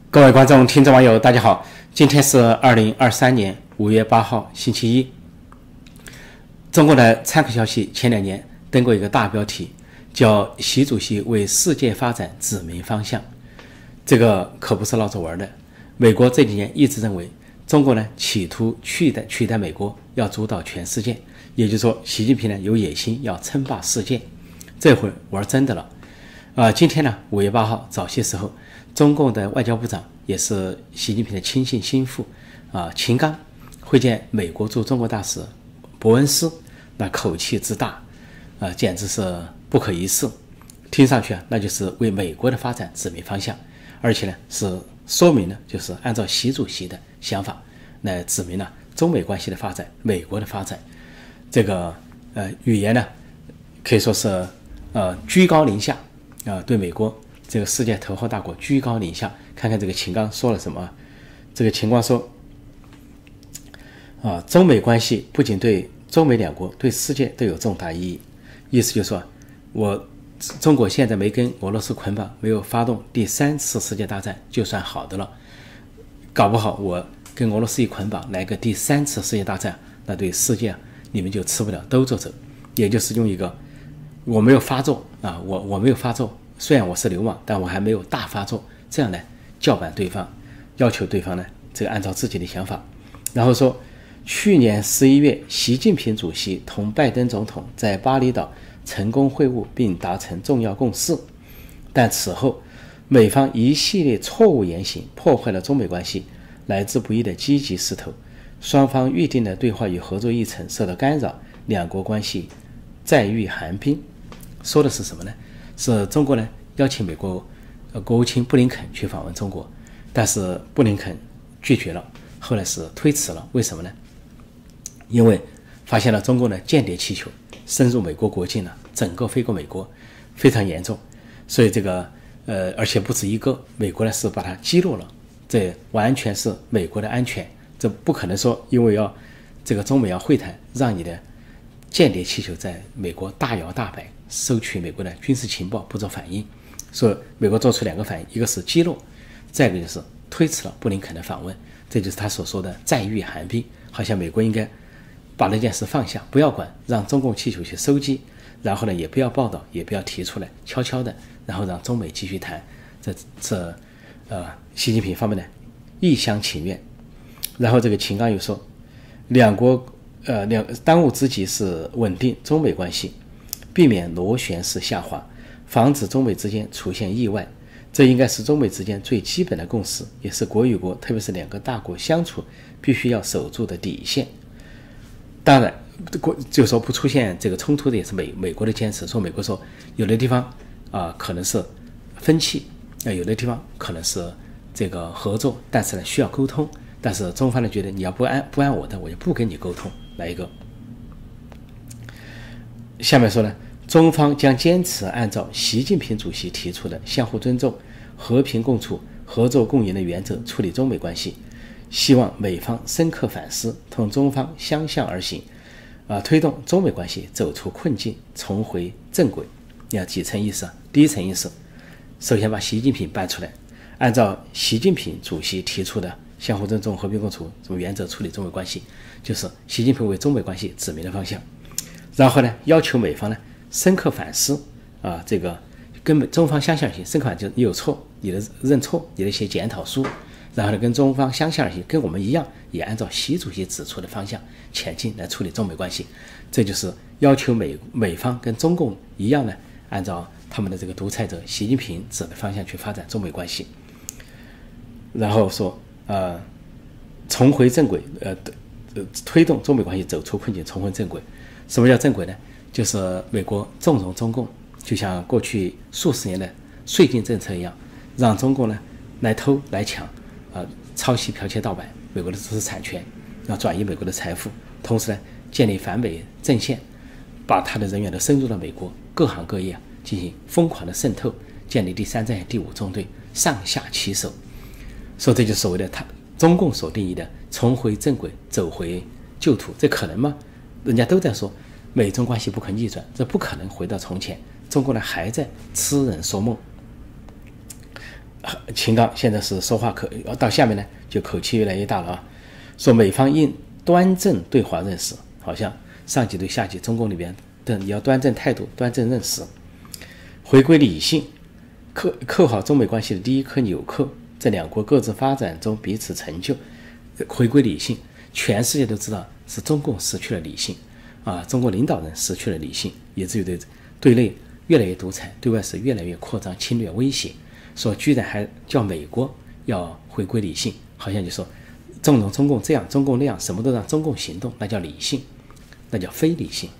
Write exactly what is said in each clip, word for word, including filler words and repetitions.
各位观众、听众、网友，大家好！今天是二零二三年五月八号，星期一。中国的参考消息前两年登过一个大标题，叫"习主席为世界发展指明方向"。这个可不是闹着玩的。美国这几年一直认为，中国呢企图取代取代美国，要主导全世界。也就是说，习近平呢有野心要称霸世界。这回玩真的了。啊、呃，今天呢，五月八号早些时候，中共的外交部长也是习近平的亲信心腹啊、呃，秦刚会见美国驻中国大使伯恩斯，那口气之大，啊、呃，简直是不可一世。听上去啊，那就是为美国的发展指明方向，而且呢是说明呢，就是按照习主席的想法来指明了中美关系的发展，美国的发展。这个呃语言呢，可以说是呃居高临下。啊、呃，对美国这个世界头号大国居高临下，看看这个秦刚说了什么。这个秦刚说，啊，中美关系不仅对中美两国，对世界都有重大意义。意思就是说，我中国现在没跟俄罗斯捆绑，没有发动第三次世界大战，就算好的了。搞不好我跟俄罗斯一捆绑，来个第三次世界大战，那对世界你们就吃不了兜着走。也就是用一个。我没有发作啊，我我没有发作，虽然我是流氓，但我还没有大发作，这样呢叫板对方，要求对方呢这个按照自己的想法。然后说，去年十一月，习近平主席同拜登总统在巴厘岛成功会晤并达成重要共识，但此后美方一系列错误言行破坏了中美关系来之不易的积极势头，双方预定的对话与合作议程受到干扰，两国关系再遇寒冰。说的是什么呢？是中国呢邀请美国呃国务卿布林肯去访问中国，但是布林肯拒绝了，后来是推迟了。为什么呢？因为发现了中国的间谍气球深入美国国境了，整个飞过美国，非常严重。所以这个呃，而且不止一个，美国呢是把它击落了，这完全是美国的安全，这不可能说因为要这个中美要会谈，让你的间谍气球在美国大摇大摆收取美国的军事情报不做反应。所以美国做出两个反应，一个是击落，再一个就是推迟了布林肯的访问。这就是他所说的再遇寒冰，好像美国应该把那件事放下，不要管，让中共气球去收集，然后呢也不要报道，也不要提出来，悄悄的，然后让中美继续谈。这这呃习近平方面呢一厢情愿。然后这个秦刚又说，两国呃两当务之急是稳定中美关系，避免螺旋式下滑，防止中美之间出现意外。这应该是中美之间最基本的共识，也是国与国，特别是两个大国相处必须要守住的底线。当然，就说不出现这个冲突的也是美美国的坚持。说美国说有的地方啊、呃、可能是分歧，呃有的地方可能是这个合作，但是呢需要沟通。但是中方呢觉得你要不按不按我的，我就不跟你沟通。来一个。下面说呢，中方将坚持按照习近平主席提出的相互尊重、和平共处、合作共赢的原则处理中美关系，希望美方深刻反思，同中方相向而行，啊，推动中美关系走出困境，重回正轨。你要几层意思啊？第一层意思，首先把习近平搬出来，按照习近平主席提出的相互尊重、和平共处这么原则处理中美关系，就是习近平为中美关系指明的方向。然后呢，要求美方呢深刻反思啊，这个跟中方相向而行，深刻反思就是你有错，你的认错，你的一些检讨书，然后呢跟中方相向而行，跟我们一样，也按照习主席指出的方向前进来处理中美关系。这就是要求美美方跟中共一样呢，按照他们的这个独裁者习近平指的方向去发展中美关系。然后说呃，重回正轨，呃，推动中美关系走出困境，重回正轨。什么叫正轨呢？就是美国纵容中共，就像过去数十年的税金政策一样，让中共呢来偷来抢，呃，抄袭剽窃盗版美国的知识产权，要转移美国的财富，同时呢建立反美阵线，把他的人员都深入到美国各行各业进行疯狂的渗透，建立第三战线、第五纵队，上下其手。说这就是所谓的他中共所定义的重回正轨，走回旧途，这可能吗？人家都在说美中关系不可逆转，这不可能回到从前。中国呢还在痴人说梦。 秦刚现在是说话口到下面呢就口气越来越大了啊，说美方应端正对华认识，好像上级对下级，中共里边的你要端正态度，端正认识，回归理性，扣扣好中美关系的第一颗纽扣，在两国各自发展中彼此成就，回归理性。全世界都知道是中共失去了理性啊，中国领导人失去了理性，以至于对对内越来越独裁，对外是越来越扩张侵略威胁，说居然还叫美国要回归理性，好像就说纵容中共这样中共那样，什么都让中共行动，那叫理性，那叫非理性。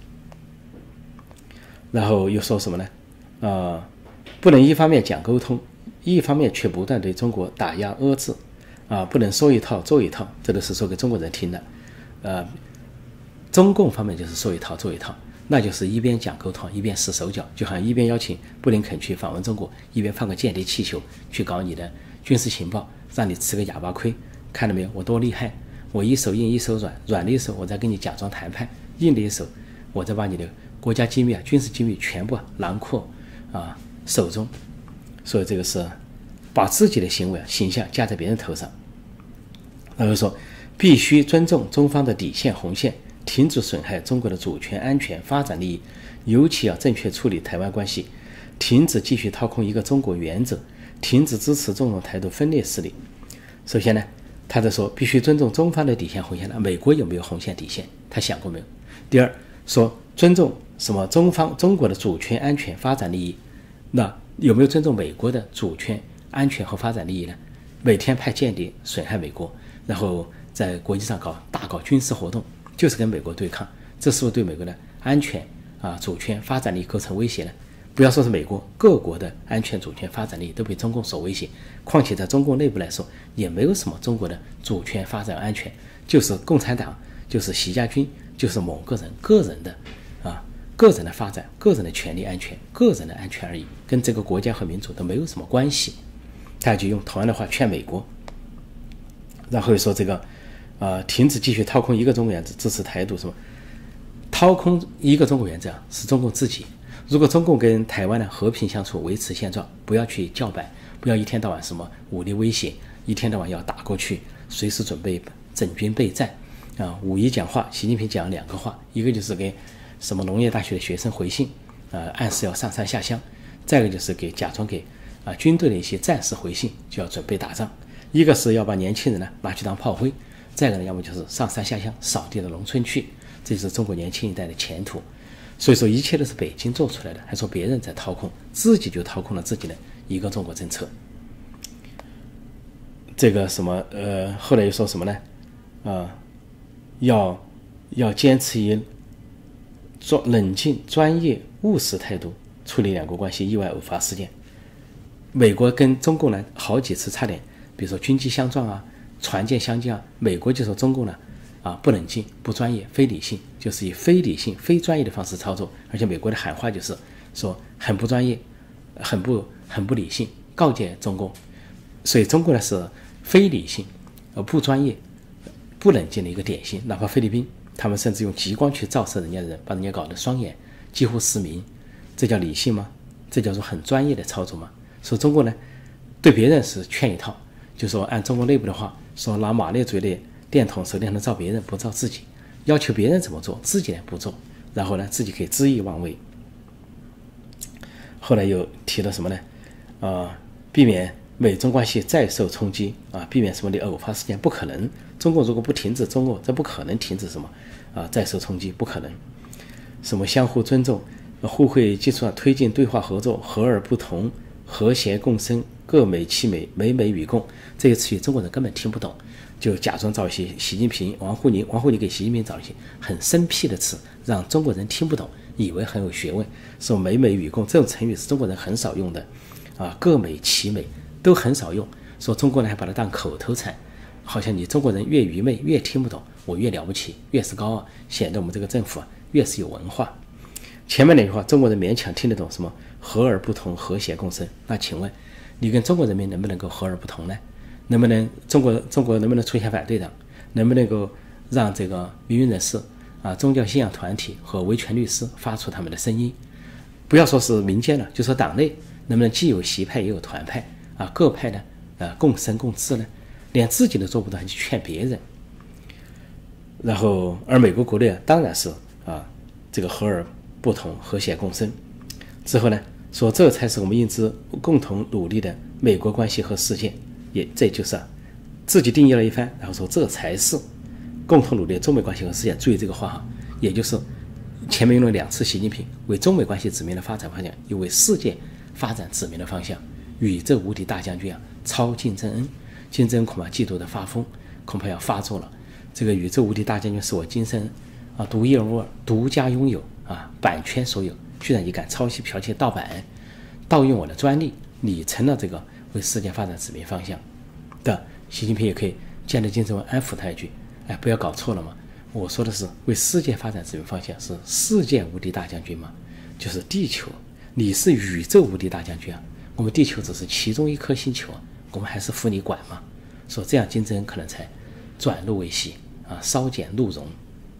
然后又说什么呢？呃，不能一方面讲沟通，一方面却不断对中国打压遏制，啊，不能说一套做一套，这都是说给中国人听的。呃，中共方面就是说一套做一套，那就是一边讲沟通，一边使手脚，就好像一边邀请布林肯去访问中国，一边放个间谍气球去搞你的军事情报，让你吃个哑巴亏。看到没有，我多厉害！我一手硬一手软，软的一手我在跟你假装谈判，硬的一手我在把你的国家机密啊、军事机密全部囊括啊手中。所以这个是把自己的行为啊、形象架在别人头上。然后说必须尊重中方的底线红线，停止损害中国的主权、安全、发展利益，尤其要正确处理台湾关系，停止继续掏空一个中国原则，停止支持纵容台独分裂势力。首先呢，他在说必须尊重中方的底线红线了，美国有没有红线底线？他想过没有？第二，说尊重什么中方中国的主权、安全、发展利益，那有没有尊重美国的主权、安全和发展利益呢？每天派间谍损害美国，然后在国际上搞大搞军事活动，就是跟美国对抗，这是不是对美国的安全啊、主权、发展利益构成威胁呢？不要说是美国，各国的安全、主权、发展利益都被中共所威胁。况且在中共内部来说，也没有什么中国的主权、发展、安全，就是共产党，就是习家军，就是某个人个人的啊，个人的发展、个人的权利、安全、个人的安全而已，跟这个国家和民主都没有什么关系。他就用同样的话劝美国，然后说这个，呃，停止继续掏空一个中国原则，支持台独什么？掏空一个中国原则是中共自己。如果中共跟台湾呢和平相处，维持现状，不要去叫板，不要一天到晚什么武力威胁，一天到晚要打过去，随时准备整军备战啊！五一讲话，习近平讲两个话，一个就是给什么农业大学的学生回信，啊，暗示要上山下乡；再一个就是给假装给啊军队的一些战士回信，就要准备打仗。一个是要把年轻人呢拿去当炮灰，再一个呢，要么就是上山下乡扫地到农村去，这就是中国年轻一代的前途。所以说一切都是北京做出来的，还说别人在掏空，自己就掏空了自己的一个中国政策。这个什么呃，后来又说什么呢？啊、呃，要要坚持以专冷静、专业、务实态度处理两国关系意外偶发事件。美国跟中共呢好几次差点，比如说军机相撞啊、船舰相近啊，美国就说中共呢啊不冷静、不专业、非理性，就是以非理性、非专业的方式操作，而且美国的喊话就是说很不专业、很不很不理性，告诫中共。所以中国呢是非理性、呃不专业、不冷静的一个典型。哪怕菲律宾，他们甚至用激光去照射人家的人，把人家搞得双眼几乎失明，这叫理性吗？这叫做很专业的操作吗？说中国呢对别人是劝一套，就说按中国内部的话，说拿马列主义的电筒手电筒照别人，不照自己，要求别人怎么做，自己呢不做，然后呢自己可以恣意妄为。后来又提了什么呢？啊、呃，避免美中关系再受冲击啊，避免什么的偶发事件不可能。中国如果不停止中俄，这不可能停止什么啊再受冲击，不可能。什么相互尊重、互惠基础上推进对话合作，和而不同，和谐共生，各美其美，美美与共，这些词语中国人根本听不懂，就假装找一些习近平、王沪宁，王沪宁给习近平找一些很生僻的词，让中国人听不懂，以为很有学问。说美美与共这种成语是中国人很少用的，啊，各美其美都很少用。说中国人还把它当口头禅，好像你中国人越愚昧越听不懂，我越了不起，越是高傲，显得我们这个政府啊越是有文化。前面那句话中国人勉强听得懂，什么和而不同，和谐共生。那请问你跟中国人民能不能够和而不同呢？能不能中国中国能不能出现反对党？能不能够让这个民运人士啊、宗教信仰团体和维权律师发出他们的声音？不要说是民间了，就说党内能不能既有习派也有团派啊，各派呢，呃，共生共治呢，连自己都做不到，还去劝别人。然后，而美国国内啊，当然是啊，这个和而不同，和谐共生。之后呢，说这才是我们应之共同努力的美国关系和世界，也这就是啊，自己定义了一番，然后说这才是共同努力中美关系和世界。注意这个话哈，也就是前面用了两次习近平为中美关系指明了发展方向，又为世界发展指明了方向。宇宙无敌大将军啊，超金正恩，金正恩恐怕嫉妒的发疯，恐怕要发作了。这个宇宙无敌大将军是我今生啊独一无二、独家拥有啊版权所有，居然你敢抄袭、剽窃、盗版，盗用我的专利，你成了这个为世界发展指明方向的。习近平也可以见着金正恩安抚他一句，哎，不要搞错了嘛，我说的是为世界发展指明方向，是世界无敌大将军嘛，就是地球，你是宇宙无敌大将军啊，我们地球只是其中一颗星球啊，我们还是服你管嘛。说这样金正恩可能才转怒为喜啊，稍减怒容。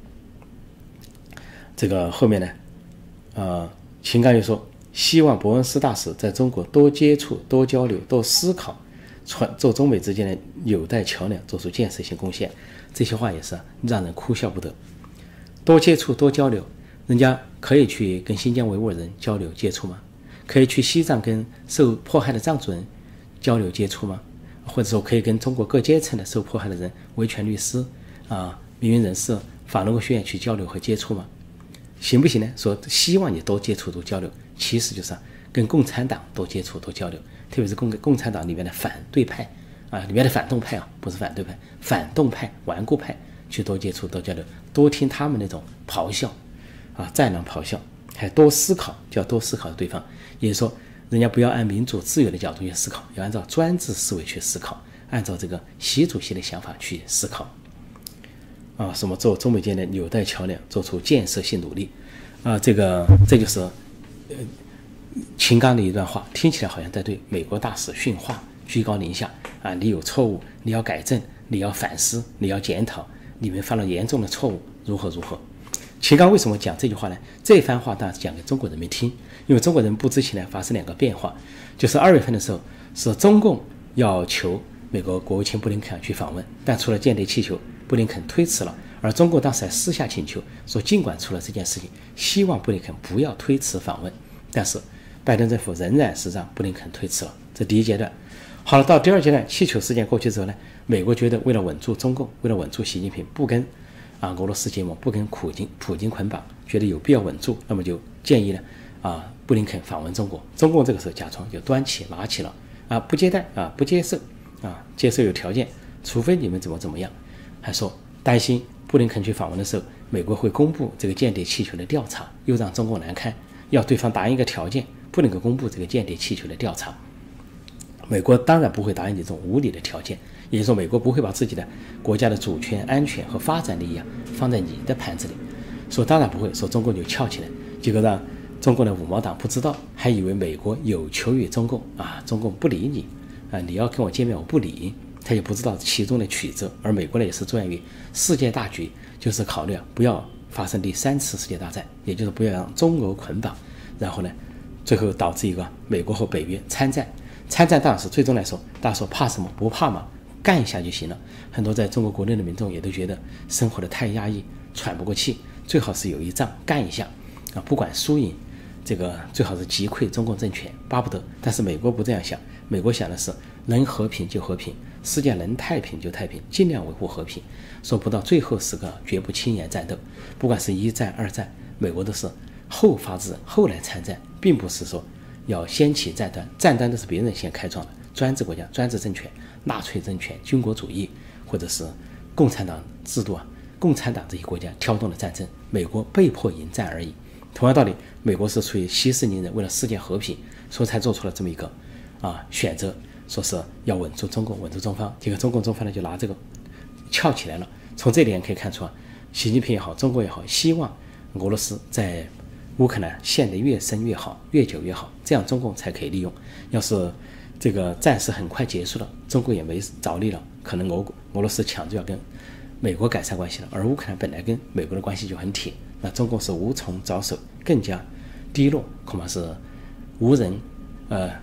这个后面呢，呃，秦刚就说，希望伯恩斯大使在中国多接触、多交流、多思考，传做中美之间的纽带桥梁，做出建设性贡献。这些话也是让人哭笑不得。多接触、多交流，人家可以去跟新疆维吾尔人交流接触吗？可以去西藏跟受迫害的藏族人交流接触吗？或者说可以跟中国各阶层的受迫害的人、维权律师啊、民运人士、法轮功学员去交流和接触吗？行不行呢？说希望你多接触多交流，其实就是跟共产党多接触多交流，特别是共共产党里面的反对派啊，里面的反动派啊，不是反对派，反动派、顽固派去多接触多交流，多听他们那种咆哮啊，战狼咆哮，还多思考，就要多思考对方。也就是说，人家不要按民主自由的角度去思考，要按照专制思维去思考，按照这个习主席的想法去思考。啊，什么做中美间的纽带桥梁，做出建设性努力，啊，这个这就是呃秦刚的一段话，听起来好像在对美国大使训话，居高临下啊，你有错误，你要改正，你要反思，你要检讨，你们犯了严重的错误，如何如何。秦刚为什么讲这句话呢？这番话当然是讲给中国人民听，因为中国人不知情呢发生两个变化，就是二月份的时候是中共要求美国国务卿布林肯去访问，但除了间谍气球，布林肯推迟了，而中共当时还私下请求说，尽管出了这件事情，希望布林肯不要推迟访问，但是拜登政府仍然是让布林肯推迟了，这第一阶段。好了，到第二阶段，气球事件过去之后呢，美国觉得为了稳住中共，为了稳住习近平，不跟啊俄罗斯结盟，不跟普京普京捆绑，觉得有必要稳住，那么就建议呢啊布林肯访问中国。中共这个时候假装就端起拿起了啊不接待啊不接受啊接受有条件，除非你们怎么怎么样，还说担心布林肯去访问的时候，美国会公布这个间谍气球的调查，又让中共难堪，要对方答应一个条件，不能够公布这个间谍气球的调查。美国当然不会答应这种无理的条件，也就是说，美国不会把自己的国家的主权、安全和发展利益啊放在你的盘子里。说当然不会，说中共就翘起来，结果让中共的五毛党不知道，还以为美国有求于中共啊，中共不理你啊，你要跟我见面我不理，他也不知道其中的曲折。而美国呢也是着眼于世界大局，就是考虑啊不要发生第三次世界大战，也就是不要让中俄捆绑，然后呢，最后导致一个美国和北约参战。参战当然是最终来说，大家说怕什么？不怕嘛，干一下就行了。很多在中国国内的民众也都觉得生活的太压抑，喘不过气，最好是有一仗干一下啊，不管输赢，这个最好是击溃中共政权，巴不得。但是美国不这样想，美国想的是能和平就和平，世界能太平就太平，尽量维护和平，说不到最后时刻绝不轻言战斗。不管是一战、二战，美国都是后发制人，后来参战，并不是说要掀起战端，战端都是别人先开创的，专制国家、专制政权、纳粹政权、军国主义，或者是共产党制度啊，共产党这些国家挑动的战争，美国被迫迎战而已。同样道理，美国是出于息事宁人，为了世界和平，所以才做出了这么一个啊选择，说是要稳住中共，稳住中方。结果中共中方呢就拿这个翘起来了。从这点可以看出啊，习近平也好，中国也好，希望俄罗斯在乌克兰陷得越深越好，越久越好，这样中共才可以利用。要是这个战事很快结束了，中国也没着力了，可能俄俄罗斯抢着要跟美国改善关系了，而乌克兰本来跟美国的关系就很铁，那中共是无从着手，更加低落，恐怕是无人呃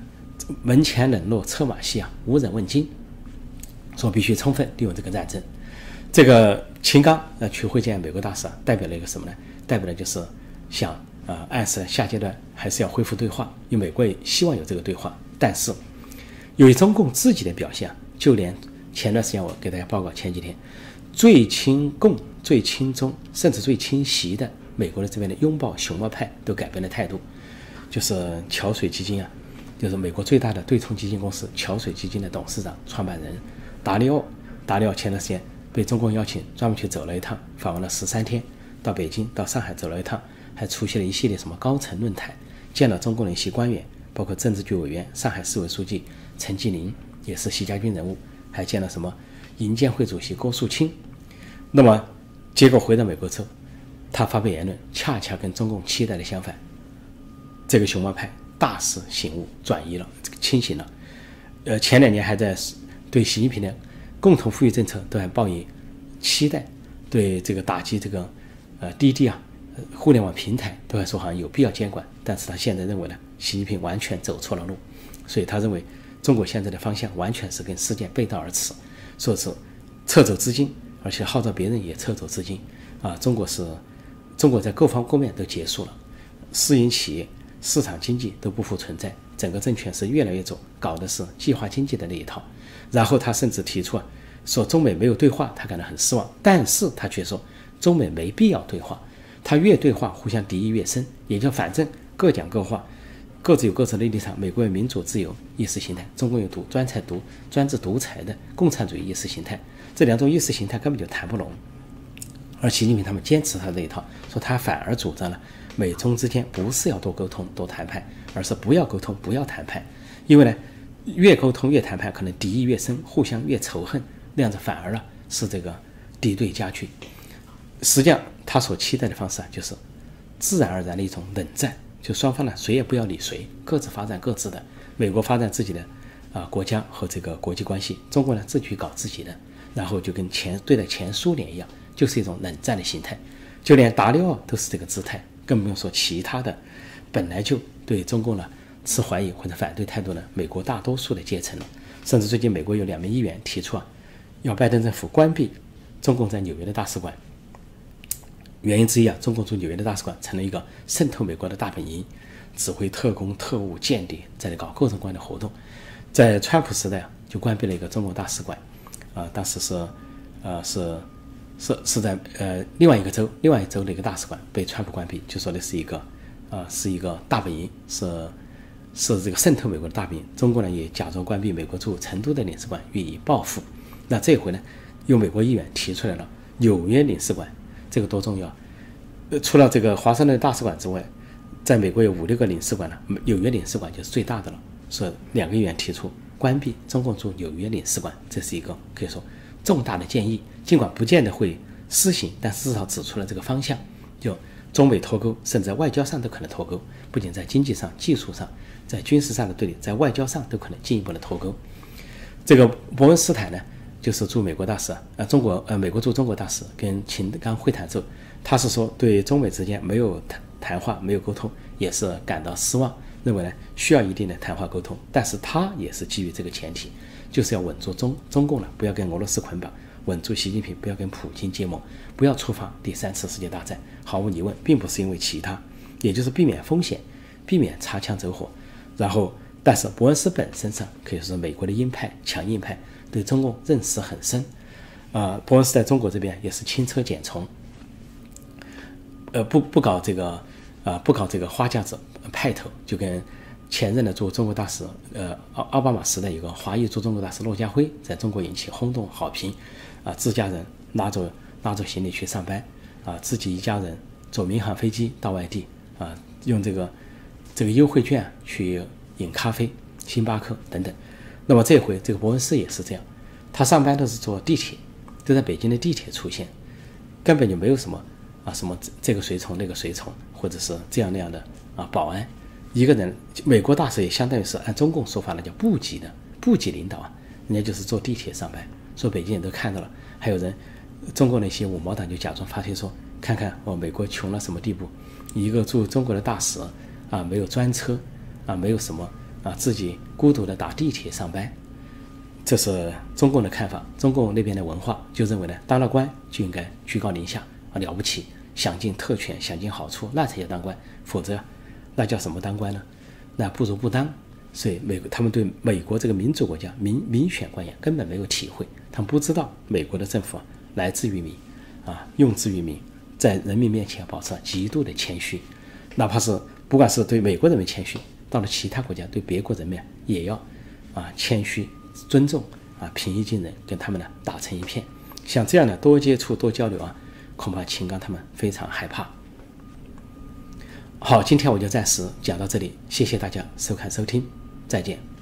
门前冷落车马稀啊，无人问津，说必须充分利用这个战争。这个秦刚呃去会见美国大使啊，代表了一个什么呢？代表的就是想呃暗示下阶段还是要恢复对话，因为美国也希望有这个对话。但是由于中共自己的表现，就连前段时间我给大家报告，前几天最亲共、最亲中，甚至最亲习的美国的这边的拥抱熊猫派都改变了态度。就是桥水基金啊，就是美国最大的对冲基金公司桥水基金的董事长、创办人达利奥。达利奥前段时间被中共邀请，专门去走了一趟，访问了十三天，到北京、到上海走了一趟，还出席了一系列什么高层论坛，见了中共的一些官员，包括政治局委员、上海市委书记陈吉宁，也是习家军人物，还见了什么银监会主席郭树清。那么结果回到美国之后，他发表言论恰恰跟中共期待的相反，这个熊猫派大势醒悟，转移了，清醒了。呃，前两年还在对习近平的共同富裕政策都还抱以期待，对这个打击这个呃滴滴啊、互联网平台都还说好像有必要监管，但是他现在认为呢，习近平完全走错了路，所以他认为中国现在的方向完全是跟世界背道而驰，说是撤走资金，而且号召别人也撤走资金啊。中国是中国在各方各面都结束了，私营企业、市场经济都不复存在，整个政权是越来越走搞的是计划经济的那一套。然后他甚至提出啊，说中美没有对话，他感到很失望，但是他却说中美没必要对话，他越对话互相敌意越深，也就反正各讲各话，各自有各自的立场。美国有民主自由意识形态，中国有独专裁独专制独裁的共产主义意识形态，这两种意识形态根本就谈不拢。而习近平他们坚持他这一套，说他反而主张了美中之间不是要多沟通多谈判，而是不要沟通不要谈判，因为呢越沟通越谈判，可能敌意越深，互相越仇恨，那样子反而呢是这个敌对加剧。实际上他所期待的方式啊，就是自然而然的一种冷战，就双方呢谁也不要理谁，各自发展各自的，美国发展自己的啊、呃、国家和这个国际关系，中国呢自己搞自己的，然后就跟前对待前苏联一样，就是一种冷战的形态。就连达利奥都是这个姿态，更不用说其他的本来就对中共呢持怀疑或者反对态度呢美国大多数的阶层了。甚至最近美国有两名议员提出啊，要拜登政府关闭中共在纽约的大使馆。原因之一啊，中共驻纽约的大使馆成了一个渗透美国的大本营，指挥特工、特务、间谍，在搞各种各样的活动。在川普时代啊，就关闭了一个中国大使馆，啊、呃，当时是，呃，是是是在呃另外一个州，另外一州的一个大使馆被川普关闭，就说的是一个，啊、呃，是一个大本营，是是这个渗透美国的大本营。中国呢也假装关闭美国驻成都的领事馆，予以报复。那这回呢，有美国议员提出来了纽约领事馆。这个多重要！呃，除了这个华盛顿大使馆之外，在美国有五六个领事馆了，纽约领事馆就是最大的了。所以两个议员提出关闭中共驻纽约领事馆，这是一个可以说重大的建议，尽管不见得会施行，但至少指出了这个方向，就中美脱钩，甚至在外交上都可能脱钩，不仅在经济上、技术上，在军事上的对立，在外交上都可能进一步的脱钩。这个伯恩斯坦呢，就是驻美国大使，呃，中国呃美国驻中国大使跟秦刚会谈之后，他是说对中美之间没有谈谈话、没有沟通，也是感到失望，认为呢需要一定的谈话沟通，但是他也是基于这个前提，就是要稳住中中共了，不要跟俄罗斯捆绑，稳住习近平，不要跟普京结盟，不要触发第三次世界大战。毫无疑问，并不是因为其他，也就是避免风险，避免擦枪走火。然后，但是伯恩斯本身上可以说是美国的鹰派、强硬派。对中共认识很深，啊、呃，伯恩斯在中国这边也是轻车简从，呃，不不搞这个，啊、呃，不搞这个花架子派头，就跟前任的驻中国大使，呃，奥奥巴马时代有个华裔驻中国大使骆家辉，在中国引起轰动好评，啊、呃，自家人拉着拉着行李去上班，啊、呃，自己一家人坐民航飞机到外地，啊、呃，用这个这个优惠券去饮咖啡、星巴克等等。那么这回这个伯恩斯也是这样，他上班都是坐地铁，都在北京的地铁出现，根本就没有什么啊什么这个随从那个随从，或者是这样那样的啊保安，一个人。美国大使也相当于是按中共说法呢叫部级的部级领导啊，人家就是坐地铁上班，说北京人都看到了，还有人中国那些五毛党就假装发推说，看看哦美国穷到什么地步，一个驻中国的大使啊没有专车啊没有什么。 啊，自己孤独的打地铁上班。这是中共的看法，中共那边的文化就认为呢，当了官就应该居高临下啊，了不起，享尽特权，享尽好处，那才叫当官，否则那叫什么当官呢？那不如不当。所以美国他们对美国这个民主国家民民选官员根本没有体会，他们不知道美国的政府、啊、来自于民啊，用之于民，在人民面前保持极度的谦虚，哪怕是不管是对美国人民谦虚，到了其他国家对别国人民也要啊谦虚尊重啊，平易近人，跟他们呢打成一片。像这样的多接触多交流啊，恐怕秦刚他们非常害怕。好，今天我就暂时讲到这里，谢谢大家收看收听，再见。